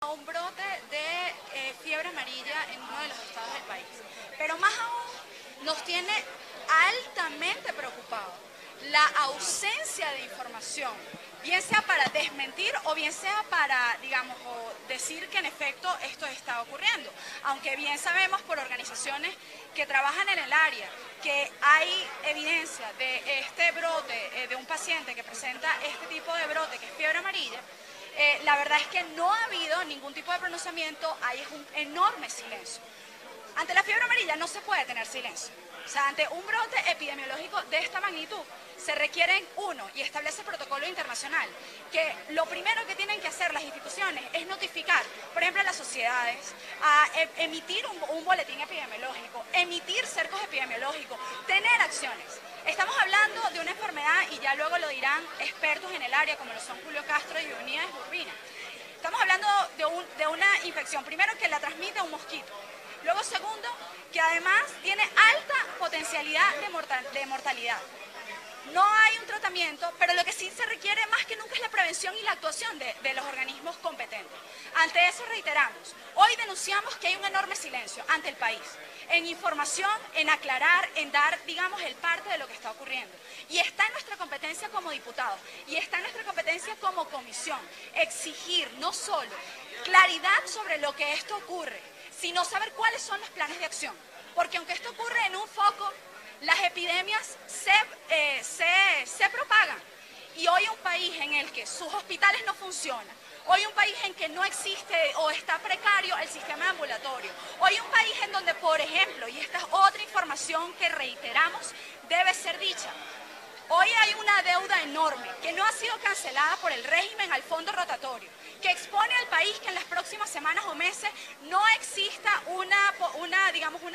Un brote de fiebre amarilla en uno de los estados del país. Pero más aún nos tiene altamente preocupados la ausencia de información, bien sea para desmentir o bien sea para, digamos, o decir que en efecto esto está ocurriendo. Aunque bien sabemos por organizaciones que trabajan en el área que hay evidencia de este brote, de un paciente que presenta este tipo de brote, que es fiebre amarilla, la verdad es que no ha habido ningún tipo de pronunciamiento, hay un enorme silencio. Ante la fiebre amarilla no se puede tener silencio. O sea, ante un brote epidemiológico de esta magnitud, se requieren, uno, y establece el protocolo internacional, que lo primero que tienen que hacer las instituciones es notificar, por ejemplo, a las sociedades, a emitir un boletín epidemiológico, emitir cercos epidemiológicos, tener acciones. Estamos hablando de una enfermedad, y ya luego lo dirán expertos en el área, como lo son Julio Castro y Unidades Urbina. Estamos hablando de una infección, primero que la transmite un mosquito. Luego, segundo, que además tiene alta potencialidad de mortalidad. No hay un tratamiento, pero lo que sí se requiere más que nunca es la prevención y la actuación de los organismos competentes. Ante eso reiteramos, hoy denunciamos que hay un enorme silencio ante el país, en información, en aclarar, en dar, digamos, el parte de lo que está ocurriendo. Y está en nuestra competencia como diputados, y está en nuestra competencia como comisión, exigir no solo claridad sobre lo que esto ocurre, sino saber cuáles son los planes de acción. Porque aunque esto ocurre en un foco, las epidemias se propagan. Y hoy un país en el que sus hospitales no funcionan, hoy un país en que no existe o está precario el sistema ambulatorio, hoy un país en donde, por ejemplo, y esta es otra información que reiteramos, debe ser dicha, hoy hay una deuda enorme que no ha sido cancelada por el régimen al fondo rotatorio, que expone al país que en las próximas semanas o meses no exista una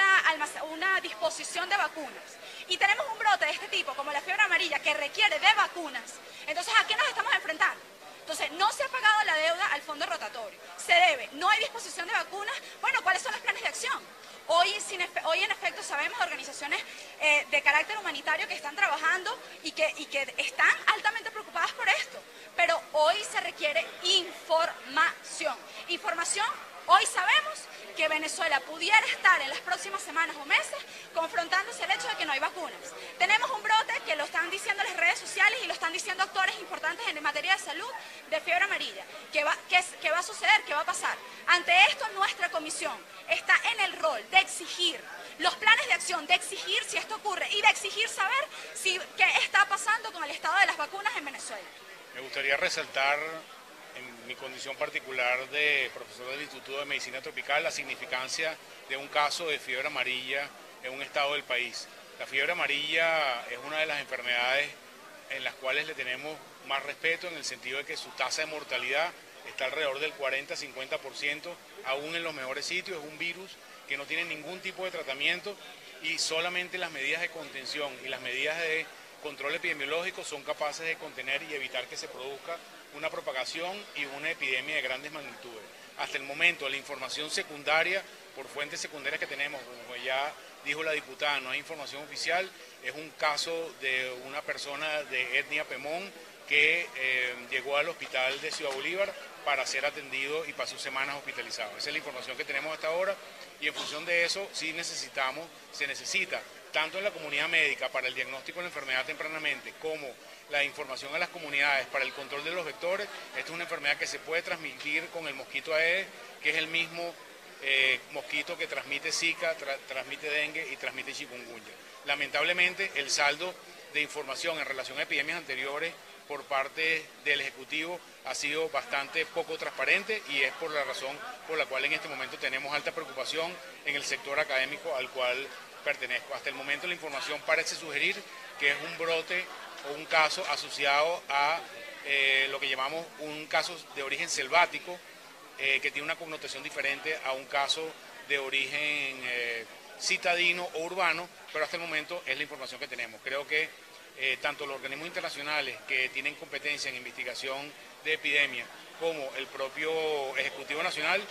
disposición de vacunas. Y tenemos un brote de este tipo, como la fiebre amarilla, que requiere de vacunas. Entonces, ¿a qué nos estamos enfrentando? Entonces, no se ha pagado la deuda al fondo rotatorio, se debe, no hay disposición de vacunas. Bueno, ¿cuáles son los planes de acción? Hoy en efecto sabemos de organizaciones de carácter humanitario que están trabajando y que están altamente preocupadas por esto, pero hoy se requiere información. Información, hoy sabemos que Venezuela pudiera estar en las próximas semanas o meses confrontándose el hecho de que no hay vacunas. Tenemos un brote que lo están diciendo las redes sociales y lo están diciendo actores importantes en materia de salud de fiebre amarilla. ¿Qué va a suceder? ¿Qué va a pasar? Ante esto, nuestra comisión está en el rol de exigir los planes de acción, de exigir si esto ocurre y de exigir saber qué está pasando con el estado de las vacunas en Venezuela. Me gustaría resaltar, en mi condición particular de profesor del Instituto de Medicina Tropical, la significancia de un caso de fiebre amarilla en un estado del país. La fiebre amarilla es una de las enfermedades en las cuales le tenemos más respeto, en el sentido de que su tasa de mortalidad está alrededor del 40-50%, aún en los mejores sitios. Es un virus que no tiene ningún tipo de tratamiento y solamente las medidas de contención y las medidas de control epidemiológico son capaces de contener y evitar que se produzca una propagación y una epidemia de grandes magnitudes. Hasta el momento, la información secundaria, por fuentes secundarias que tenemos, como ya dijo la diputada, no hay información oficial, es un caso de una persona de etnia Pemón que llegó al hospital de Ciudad Bolívar para ser atendido y pasó semanas hospitalizado. Esa es la información que tenemos hasta ahora y en función de eso sí se necesita, tanto en la comunidad médica para el diagnóstico de la enfermedad tempranamente, como la información a las comunidades para el control de los vectores. Esta es una enfermedad que se puede transmitir con el mosquito Aedes, que es el mismo mosquito que transmite Zika, transmite dengue y transmite chikungunya. Lamentablemente, el saldo de información en relación a epidemias anteriores por parte del Ejecutivo ha sido bastante poco transparente y es por la razón por la cual en este momento tenemos alta preocupación en el sector académico al cual pertenezco. Hasta el momento la información parece sugerir que es un brote o un caso asociado a lo que llamamos un caso de origen selvático, que tiene una connotación diferente a un caso de origen citadino o urbano, pero hasta el momento es la información que tenemos. Creo que tanto los organismos internacionales que tienen competencia en investigación de epidemia como el propio Ejecutivo Nacional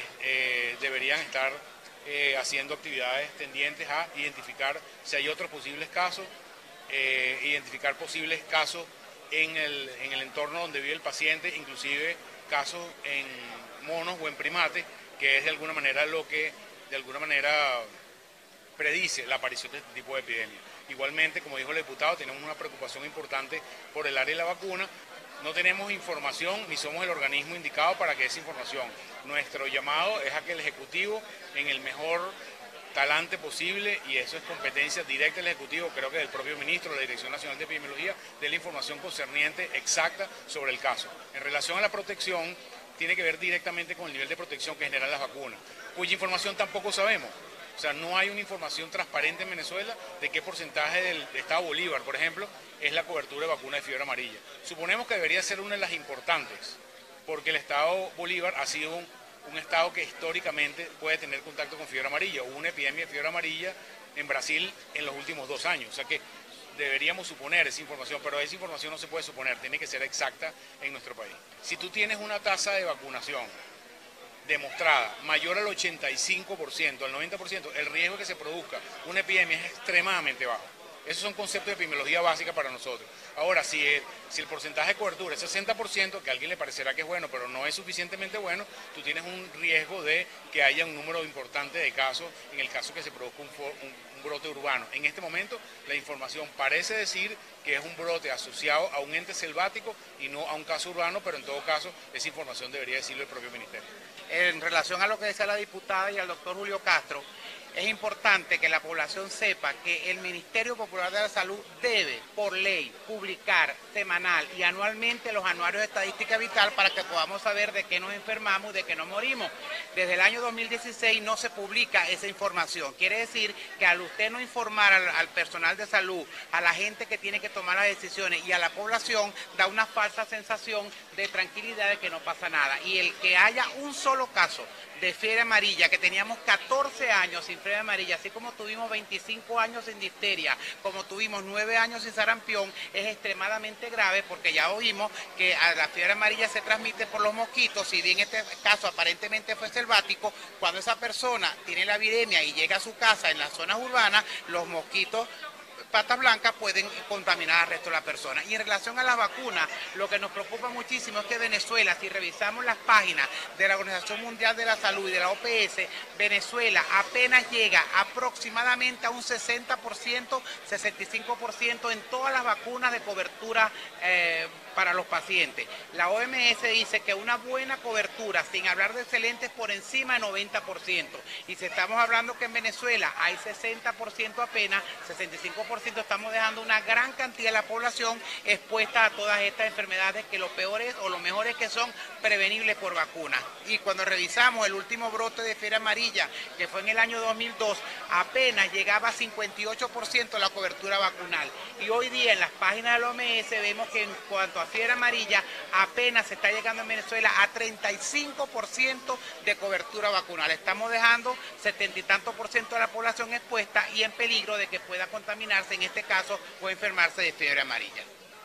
deberían estar haciendo actividades tendientes a identificar si hay otros posibles casos, identificar posibles casos en el entorno donde vive el paciente, inclusive casos en monos o en primates, que es de alguna manera lo que predice la aparición de este tipo de epidemia. Igualmente, como dijo el diputado, tenemos una preocupación importante por el área de la vacuna. No tenemos información ni somos el organismo indicado para que esa información. Nuestro llamado es a que el Ejecutivo, en el mejor talante posible, y eso es competencia directa del Ejecutivo, creo que del propio ministro, la Dirección Nacional de Epidemiología, de la información concerniente exacta sobre el caso. En relación a la protección, tiene que ver directamente con el nivel de protección que generan las vacunas, cuya información tampoco sabemos. O sea, no hay una información transparente en Venezuela de qué porcentaje del estado Bolívar, por ejemplo, es la cobertura de vacuna de fiebre amarilla. Suponemos que debería ser una de las importantes, porque el estado Bolívar ha sido un estado que históricamente puede tener contacto con fiebre amarilla. Hubo una epidemia de fiebre amarilla en Brasil en los últimos 2 años. O sea que deberíamos suponer esa información, pero esa información no se puede suponer, tiene que ser exacta en nuestro país. Si tú tienes una tasa de vacunación demostrada mayor al 85%, al 90%, el riesgo de que se produzca una epidemia es extremadamente bajo. Esos son conceptos de epidemiología básica para nosotros. Ahora, si el porcentaje de cobertura es 60%, que a alguien le parecerá que es bueno, pero no es suficientemente bueno, tú tienes un riesgo de que haya un número importante de casos, en el caso que se produzca un brote urbano. En este momento, la información parece decir que es un brote asociado a un ente selvático y no a un caso urbano, pero en todo caso, esa información debería decirlo el propio ministerio. En relación a lo que decía la diputada y al doctor Julio Castro, es importante que la población sepa que el Ministerio Popular de la Salud debe, por ley, publicar semanal y anualmente los anuarios de estadística vital para que podamos saber de qué nos enfermamos y de qué nos morimos. Desde el año 2016 no se publica esa información. Quiere decir que al usted no informar al personal de salud, a la gente que tiene que tomar las decisiones y a la población, da una falsa sensación de tranquilidad de que no pasa nada. Y el que haya un solo caso de fiebre amarilla, que teníamos 14 años sin fiebre amarilla, así como tuvimos 25 años sin difteria, como tuvimos 9 años sin sarampión, es extremadamente grave porque ya oímos que a la fiebre amarilla se transmite por los mosquitos, y bien este caso aparentemente fue selvático, cuando esa persona tiene la viremia y llega a su casa en las zonas urbanas, los mosquitos patas blancas pueden contaminar al resto de la persona. Y en relación a las vacunas, lo que nos preocupa muchísimo es que Venezuela, si revisamos las páginas de la Organización Mundial de la Salud y de la OPS, Venezuela apenas llega aproximadamente a un 60%, 65% en todas las vacunas de cobertura para los pacientes. La OMS dice que una buena cobertura, sin hablar de excelentes, por encima de 90%. Y si estamos hablando que en Venezuela hay 60% apenas, 65%, estamos dejando una gran cantidad de la población expuesta a todas estas enfermedades que lo peor es, o lo mejor es que son prevenibles por vacuna. Y cuando revisamos el último brote de fiebre amarilla, que fue en el año 2002, apenas llegaba a 58% la cobertura vacunal. Y hoy día en las páginas de la OMS vemos que en cuanto a fiebre amarilla, apenas se está llegando en Venezuela a 35% de cobertura vacunal. Estamos dejando 70 y tantos % de la población expuesta y en peligro de que pueda contaminarse, en este caso, o enfermarse de fiebre amarilla.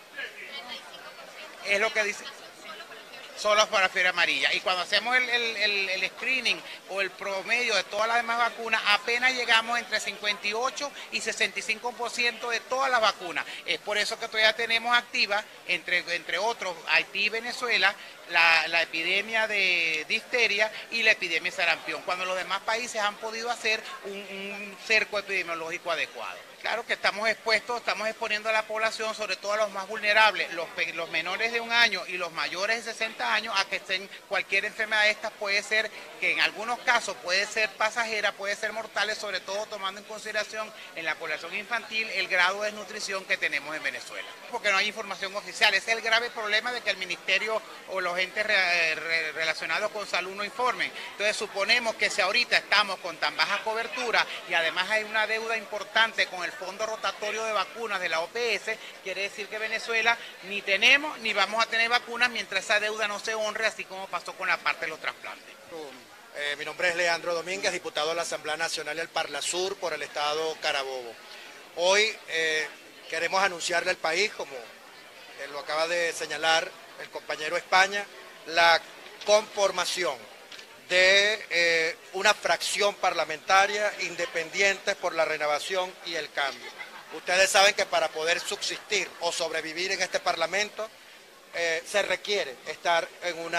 Es lo que dice. Solo para fiebre amarilla. Y cuando hacemos el screening o el promedio de todas las demás vacunas, apenas llegamos entre 58 y 65% de todas las vacunas. Es por eso que todavía tenemos activa, entre otros, Haití y Venezuela, la epidemia de difteria y la epidemia de sarampión, cuando los demás países han podido hacer un cerco epidemiológico adecuado. Claro que estamos expuestos, estamos exponiendo a la población, sobre todo a los más vulnerables, los menores de 1 año y los mayores de 60 años, a que estén cualquier enfermedad de estas. Puede ser que en algunos casos puede ser pasajera, puede ser mortales, sobre todo tomando en consideración en la población infantil el grado de desnutrición que tenemos en Venezuela. Porque no hay información oficial, ese es el grave problema de que el ministerio o los entes relacionados con salud no informen. Entonces suponemos que si ahorita estamos con tan baja cobertura y además hay una deuda importante con el Fondo Rotatorio de Vacunas de la OPS, quiere decir que Venezuela ni tenemos ni vamos a tener vacunas mientras esa deuda no se honre, así como pasó con la parte de los trasplantes. Mi nombre es Leandro Domínguez, diputado de la Asamblea Nacional del Parlasur por el estado Carabobo. Hoy queremos anunciarle al país, como lo acaba de señalar el compañero España, la conformación de una fracción parlamentaria independiente por la renovación y el cambio. Ustedes saben que para poder subsistir o sobrevivir en este Parlamento se requiere estar en una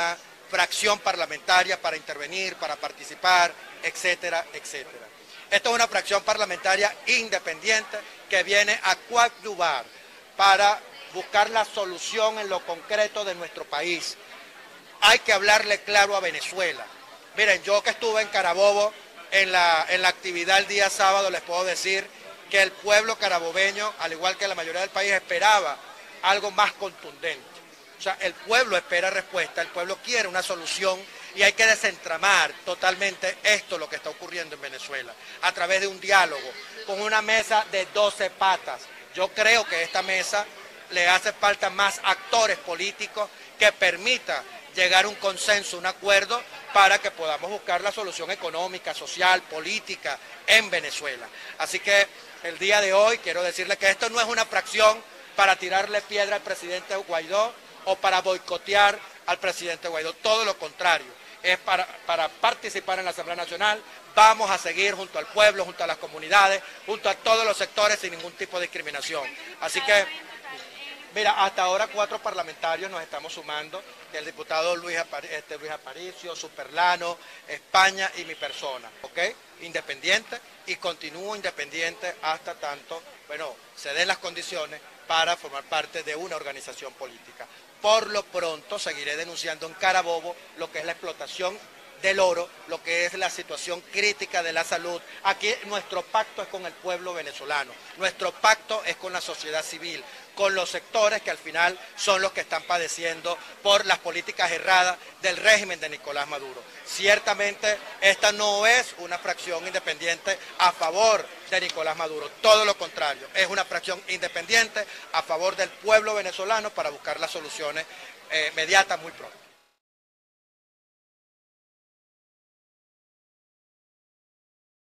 fracción parlamentaria para intervenir, para participar, etcétera, etcétera. Esto es una fracción parlamentaria independiente que viene a coadyuvar para buscar la solución en lo concreto de nuestro país. Hay que hablarle claro a Venezuela. Miren, yo que estuve en Carabobo en la actividad el día sábado, les puedo decir que el pueblo carabobeño, al igual que la mayoría del país, esperaba algo más contundente. O sea, el pueblo espera respuesta, el pueblo quiere una solución y hay que desentramar totalmente esto, lo que está ocurriendo en Venezuela, a través de un diálogo, con una mesa de 12 patas. Yo creo que a esta mesa le hace falta más actores políticos que permita llegar a un consenso, un acuerdo, para que podamos buscar la solución económica, social, política en Venezuela. Así que el día de hoy quiero decirle que esto no es una fracción para tirarle piedra al presidente Guaidó o para boicotear al presidente Guaidó, todo lo contrario, es para participar en la Asamblea Nacional. Vamos a seguir junto al pueblo, junto a las comunidades, junto a todos los sectores sin ningún tipo de discriminación. Así que, mira, hasta ahora 4 parlamentarios nos estamos sumando, el diputado Luis Aparicio, Superlano, España y mi persona, ¿ok? Independiente, y continúo independiente hasta tanto, bueno, se den las condiciones para formar parte de una organización política. Por lo pronto seguiré denunciando en Carabobo lo que es la explotación del oro, lo que es la situación crítica de la salud. Aquí nuestro pacto es con el pueblo venezolano, nuestro pacto es con la sociedad civil, con los sectores que al final son los que están padeciendo por las políticas erradas del régimen de Nicolás Maduro. Ciertamente esta no es una fracción independiente a favor de Nicolás Maduro, todo lo contrario, es una fracción independiente a favor del pueblo venezolano para buscar las soluciones mediatas muy pronto.